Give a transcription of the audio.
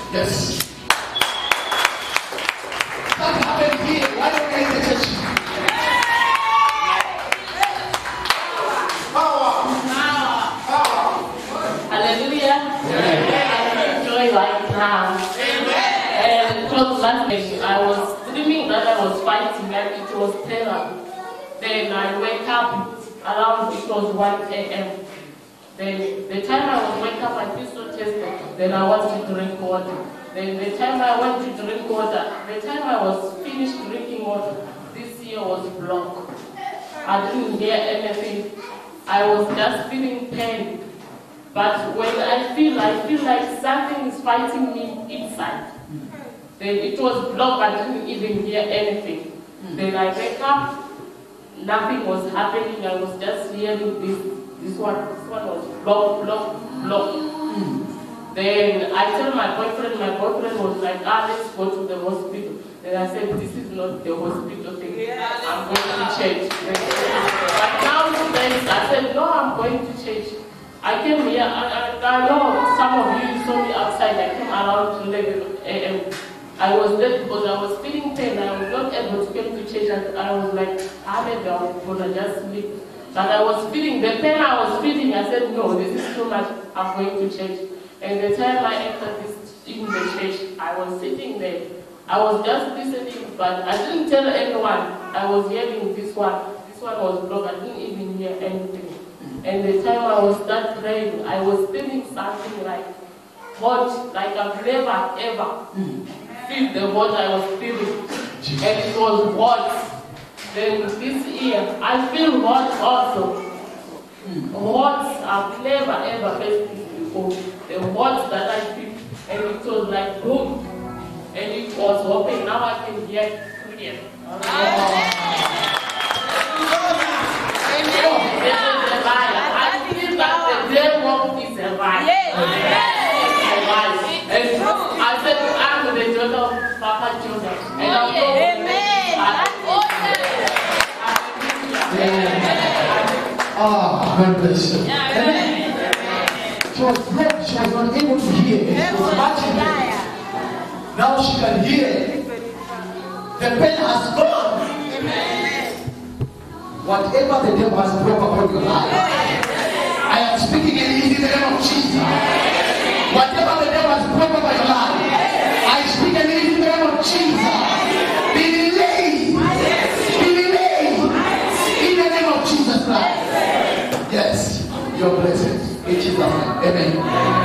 Yes. That happened here. Why don't you in the church? Power. Hallelujah. I enjoy right now. And because last night I was dreaming that I was fighting and it was terror. Then I wake up around, it was 1 a.m. Then the time I was wake up, I feel so thirsty. Then I want to drink water. Then the time I went to drink water, the time I was finished drinking water, this ear was blocked. I didn't hear anything. I was just feeling pain. But when I feel like something is fighting me inside. Then it was blocked, I didn't even hear anything. Then I wake up, nothing was happening, I was just hearing this one was blocked. Then I told my boyfriend was like, let's go to the hospital. Then I said, this is not the hospital thing, I'm going to change. But now today, I said, no, I'm going to change. I came here, and I know some of you saw me outside, I came around 11 a.m. I was late because I was feeling pain. I was not able to come to church, and I was like, maybe I'm gonna just sleep. But I was feeling the pain I was feeling. I said, no, this is too much. I'm going to church. And the time I entered in the church, I was sitting there. I was just listening, but I didn't tell anyone. I was hearing this one. This one was blocked. I didn't even hear anything. And the time I was start praying, I was feeling something like hot, like I've never ever feel the what I was feeling, and it was hot. Then this ear, I feel hot also. Hot, I've never ever felt this before. The hot that I feel, and it was like boom, and it was open. Now I can hear clear. I feel that the devil is a lie. And I said, I'm the daughter of Papa Joseph. And I'm God bless you. Amen. She was deaf, she was not able to hear. She was watching it. Now she can hear. The pain has gone. Whatever the devil has broken upon your life, I am speaking in the name of Jesus. Whatever the devil has broken upon your life, I speak in the name of Jesus. Be released. Be released. In the name of Jesus Christ. Yes, your blessings. In Jesus' name. Amen.